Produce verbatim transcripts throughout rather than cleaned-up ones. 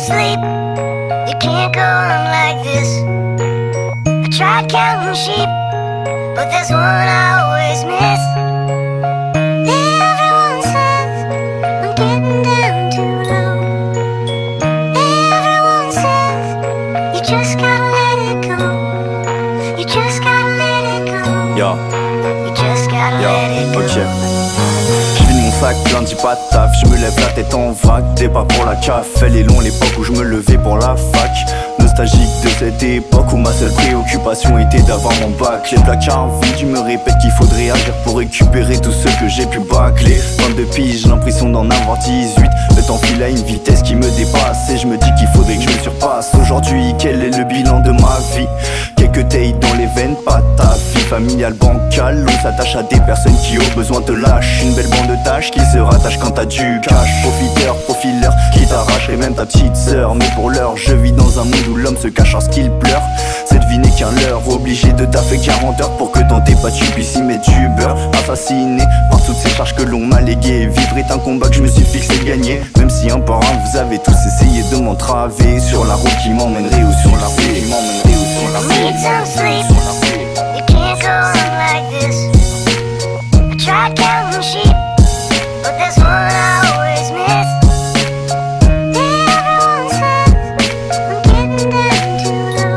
sleep. You can't go on like this. I tried counting sheep, but there's one I always miss. Everyone says I'm getting down too low. Everyone says you just gotta let it go. You just gotta let it go. Yo. You just gotta Yo. let it go. Ok. Mon sac lundi pas de taf, je me lève la tête en vrac. T'es pas pour la caf, elle est long l'époque où je me levais pour la fac. Nostalgique de cette époque où ma seule préoccupation était d'avoir mon bac. Les placards vides, je me répète qu'il faudrait agir pour récupérer tout ce que j'ai pu bâcler. vingt-deux piges, j'ai l'impression d'en avoir dix-huit. Le temps file à une vitesse qui me dépasse et je me dis qu'il faudrait que je me surpasse. Aujourd'hui, quel est le bilan de ma vie? Quelques tailles dans les veines, pas ta vie familiale bancale. On s'attache à des personnes qui ont besoin de lâche. Une belle bande de tâches qui se rattache quand t'as du cash. Profiteur, profileur, qui t'arracherait même ta petite sœur. Mais pour l'heure, je vis dans un monde où l'homme se cache lorsqu'il pleure. Cette vie n'est qu'un leurre, obligé de taffer quarante heures pour que dans tes pas tu puisses y mettre du beurre. Assassiné par toutes ces charges que l'on m'a léguées. Vivre est un combat que je me suis fixé de gagner. Même si un par un vous avez tous essayé de m'entraver sur la route qui m'emmènerait ou sur la route qui m'emmènerait ou sur la route. Need some sleep. You can't go on like this. I tried counting sheep, but there's one I always miss. Everyone says I'm getting down too low.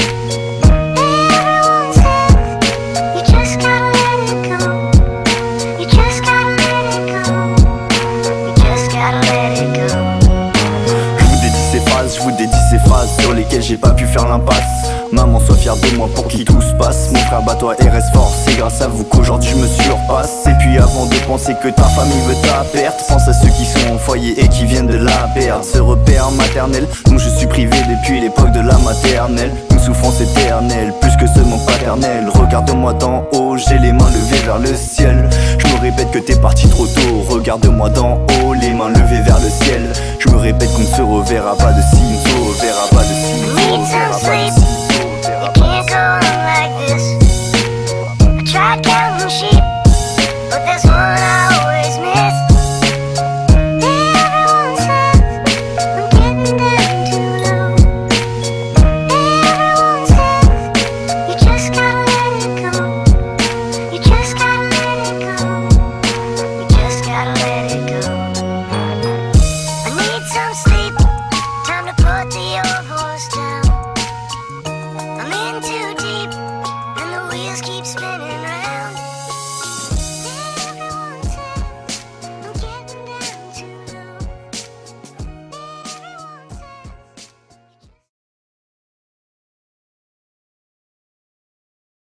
Everyone says you just gotta let it go. You just gotta let it go. You just gotta let it go. Je vous dédie ces phrases, je vous dédie ces phrases sur lesquelles j'ai pas pu faire l'impasse. Maman, sois fière de moi pour qui tout se passe. Mon frère, bat-toi et reste fort. C'est grâce à vous qu'aujourd'hui je me surpasse. Et puis avant de penser que ta famille veut ta perte, pense à ceux qui sont au foyer et qui viennent de la perdre. Ce repère maternel dont je suis privé depuis l'époque de la maternelle. Une souffrance éternelle, plus que ce manque paternel. Regarde-moi d'en haut, j'ai les mains levées vers le ciel. Je me répète que t'es parti trop tôt. Regarde-moi d'en haut, les mains levées vers le ciel. Je me répète qu'on ne se reverra pas de si on se reverra pas.